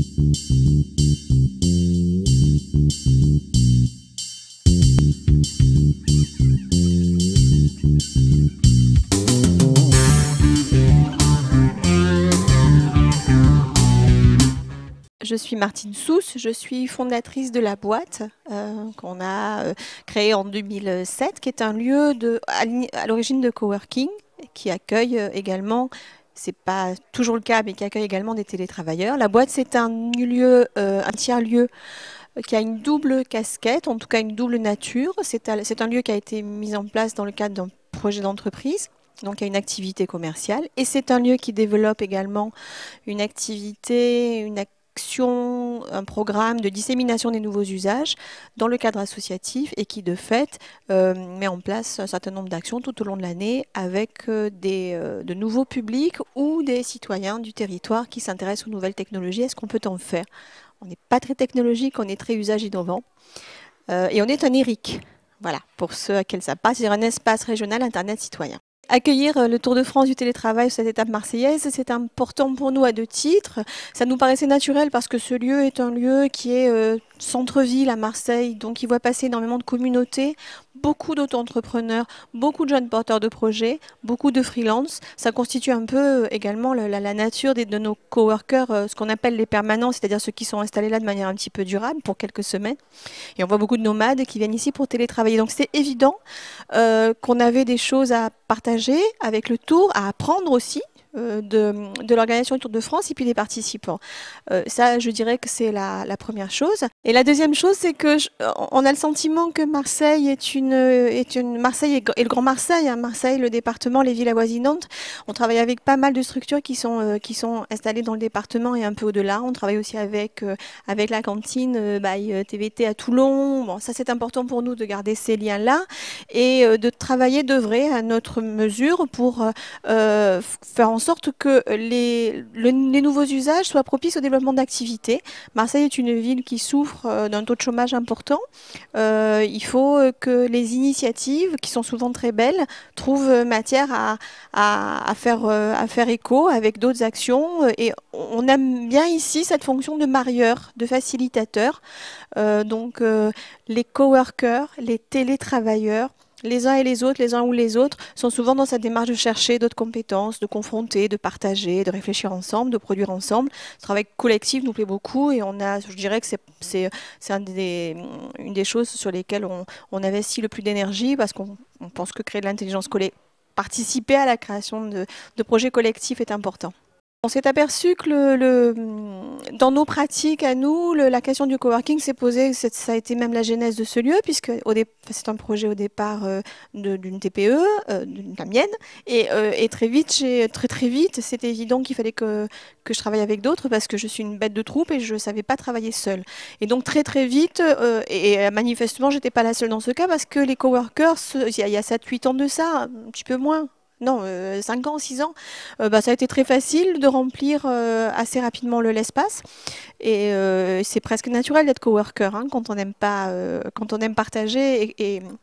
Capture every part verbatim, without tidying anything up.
Je suis Martine Sousse, je suis fondatrice de La Boîte, euh, qu'on a euh, créée en deux mille sept, qui est un lieu de, à l'origine de coworking, qui accueille euh, également, c'est pas toujours le cas, mais qui accueille également des télétravailleurs. La Boîte, c'est un lieu, euh, un tiers-lieu qui a une double casquette, en tout cas une double nature. C'est un lieu qui a été mis en place dans le cadre d'un projet d'entreprise. Donc il y a une activité commerciale et c'est un lieu qui développe également une activité, une activité un programme de dissémination des nouveaux usages dans le cadre associatif et qui de fait euh, met en place un certain nombre d'actions tout au long de l'année avec euh, des, euh, de nouveaux publics ou des citoyens du territoire qui s'intéressent aux nouvelles technologies. Est-ce qu'on peut en faire? On n'est pas très technologique, on est très usage innovant euh, et on est un E R I C. Voilà, pour ceux à qui ça passe, c'est un espace régional Internet citoyen. Accueillir le Tour de France du télétravail sur cette étape marseillaise, c'est important pour nous à deux titres. Ça nous paraissait naturel parce que ce lieu est un lieu qui est euh, centre-ville à Marseille, donc il voit passer énormément de communautés, beaucoup d'auto-entrepreneurs, beaucoup de jeunes porteurs de projets, beaucoup de freelance. Ça constitue un peu également la, la, la nature des, de nos coworkers, euh, ce qu'on appelle les permanents, c'est-à-dire ceux qui sont installés là de manière un petit peu durable pour quelques semaines. Et on voit beaucoup de nomades qui viennent ici pour télétravailler. Donc c'est évident euh, qu'on avait des choses à partager avec le Tour, à apprendre aussi euh, de, de l'organisation du Tour de France et puis des participants. Euh, ça, je dirais que c'est la, la première chose. Et la deuxième chose, c'est que je, on a le sentiment que Marseille est une, est une Marseille et le Grand Marseille, hein, Marseille, le département, les villes avoisinantes. On travaille avec pas mal de structures qui sont euh, qui sont installées dans le département et un peu au-delà. On travaille aussi avec euh, avec la cantine euh, by T V T à Toulon. Bon, ça c'est important pour nous de garder ces liens-là et euh, de travailler, d'œuvrer à notre mesure pour euh, faire en sorte que les, le, les nouveaux usages soient propices au développement d'activités. Marseille est une ville qui souffre euh, d'un taux de chômage important. Euh, il faut que les initiatives, qui sont souvent très belles, trouvent matière à, à, à, faire, euh, à faire écho avec d'autres actions. Et on aime bien ici cette fonction de marieur, de facilitateur. Euh, donc euh, les coworkers, les télétravailleurs, les uns et les autres, les uns ou les autres, sont souvent dans cette démarche de chercher d'autres compétences, de confronter, de partager, de réfléchir ensemble, de produire ensemble. Ce travail collectif nous plaît beaucoup et on a, je dirais que c'est un des, une des choses sur lesquelles on, on investit le plus d'énergie parce qu'on pense que créer de l'intelligence collective, participer à la création de, de projets collectifs est important. On s'est aperçu que le, le, dans nos pratiques à nous, le, la question du coworking s'est posée, ça a été même la genèse de ce lieu, puisque c'est un projet au départ euh, d'une T P E, euh, de la mienne, et, euh, et très vite, très très vite, c'était évident qu'il fallait que, que je travaille avec d'autres, parce que je suis une bête de troupe et je ne savais pas travailler seule. Et donc très très vite, euh, et, et manifestement, je n'étais pas la seule dans ce cas, parce que les coworkers, il y a, a sept huit ans de ça, un petit peu moins, non, euh, cinq ans, six ans, euh, bah, ça a été très facile de remplir euh, assez rapidement l'espace. Et euh, c'est presque naturel d'être coworker hein, quand on aime pas, euh, quand on aime partager et, et,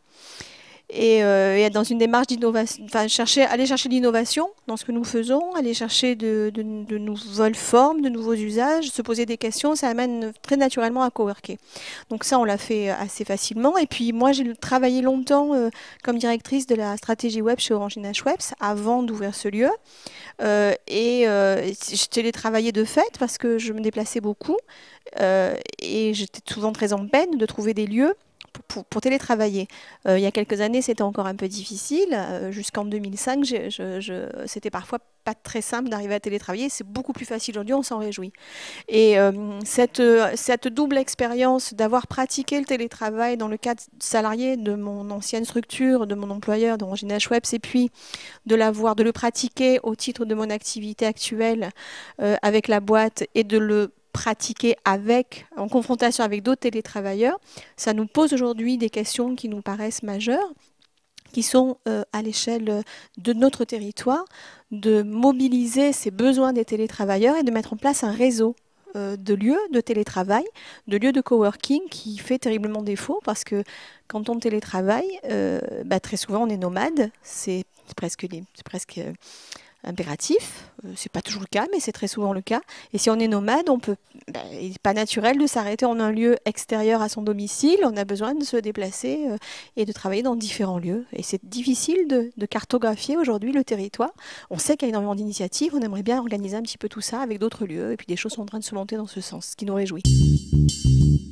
et, euh, et être dans une démarche d'innovation, enfin chercher, aller chercher l'innovation dans ce que nous faisons, aller chercher de, de, de nouvelles formes, de nouveaux usages, se poser des questions, ça amène très naturellement à coworker. Donc ça, on l'a fait assez facilement. Et puis moi, j'ai travaillé longtemps euh, comme directrice de la stratégie web chez Orange Schweppes avant d'ouvrir ce lieu. Euh, et euh, je télétravaillais de fait parce que je me déplaçais beaucoup euh, et j'étais souvent très en peine de trouver des lieux Pour, pour, pour télétravailler. Euh, il y a quelques années, c'était encore un peu difficile. Euh, Jusqu'en deux mille cinq, je, je, je, c'était parfois pas très simple d'arriver à télétravailler. C'est beaucoup plus facile aujourd'hui, on s'en réjouit. Et euh, cette, cette double expérience d'avoir pratiqué le télétravail dans le cadre salarié de mon ancienne structure, de mon employeur, d'Orange Schweppes, et puis de l'avoir, de le pratiquer au titre de mon activité actuelle euh, avec la boîte et de le pratiquer avec, en confrontation avec d'autres télétravailleurs, ça nous pose aujourd'hui des questions qui nous paraissent majeures, qui sont euh, à l'échelle de notre territoire, de mobiliser ces besoins des télétravailleurs et de mettre en place un réseau euh, de lieux de télétravail, de lieux de coworking qui fait terriblement défaut parce que quand on télétravaille, euh, bah, très souvent on est nomade, c'est presque, presque impératif. Euh, c'est pas toujours le cas, mais c'est très souvent le cas. Et si on est nomade, on peut, ben, il n'est pas naturel de s'arrêter en un lieu extérieur à son domicile. On a besoin de se déplacer euh, et de travailler dans différents lieux. Et c'est difficile de, de cartographier aujourd'hui le territoire. On sait qu'il y a énormément d'initiatives. On aimerait bien organiser un petit peu tout ça avec d'autres lieux. Et puis des choses sont en train de se monter dans ce sens, ce qui nous réjouit.